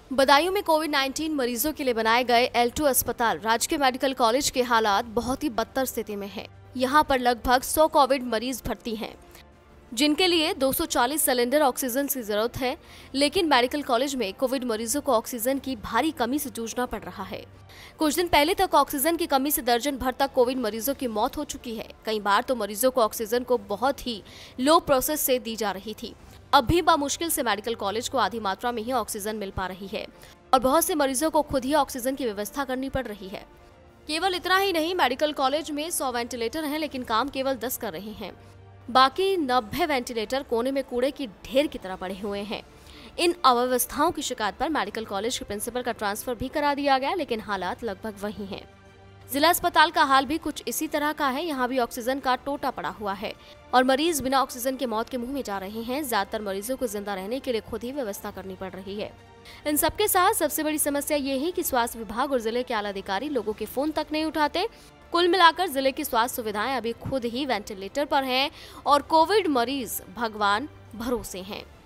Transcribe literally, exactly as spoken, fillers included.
बदायूं में Covid nineteen मरीजों के लिए बनाए गए एल टू अस्पताल राजकीय मेडिकल कॉलेज के हालात बहुत ही बदतर स्थिति में हैं। यहां पर लगभग सौ कोविड मरीज भर्ती हैं, जिनके लिए दो सौ चालीस सिलेंडर ऑक्सीजन की जरूरत है। लेकिन मेडिकल कॉलेज में कोविड मरीजों को ऑक्सीजन की भारी कमी से जूझना पड़ रहा है। कुछ दिन पहले तक ऑक्सीजन की कमी से दर्जन भर तक कोविड मरीजों की मौत हो चुकी है। कई बार तो मरीजों को ऑक्सीजन को बहुत ही लो प्रोसेस से दी जा रही थी। अब भी बामुश्किल से मेडिकल कॉलेज को आधी मात्रा में ही ऑक्सीजन मिल पा रही है और बहुत से मरीजों को खुद ही ऑक्सीजन की व्यवस्था करनी पड़ रही है। केवल इतना ही नहीं, मेडिकल कॉलेज में सौ वेंटिलेटर हैं, लेकिन काम केवल दस कर रहे हैं। बाकी नब्बे वेंटिलेटर कोने में कूड़े की ढेर की तरह पड़े हुए हैं। इन अव्यवस्थाओं की शिकायत पर मेडिकल कॉलेज के प्रिंसिपल का ट्रांसफर भी करा दिया गया, लेकिन हालात लगभग वही हैं। जिला अस्पताल का हाल भी कुछ इसी तरह का है। यहाँ भी ऑक्सीजन का टोटा पड़ा हुआ है और मरीज बिना ऑक्सीजन के मौत के मुंह में जा रहे हैं। ज्यादातर मरीजों को जिंदा रहने के लिए खुद ही व्यवस्था करनी पड़ रही है। इन सबके साथ सबसे बड़ी समस्या ये है कि स्वास्थ्य विभाग और जिले के आला अधिकारी लोगों के फोन तक नहीं उठाते। कुल मिलाकर जिले की स्वास्थ्य सुविधाएं अभी खुद ही वेंटिलेटर पर हैं और कोविड मरीज भगवान भरोसे हैं।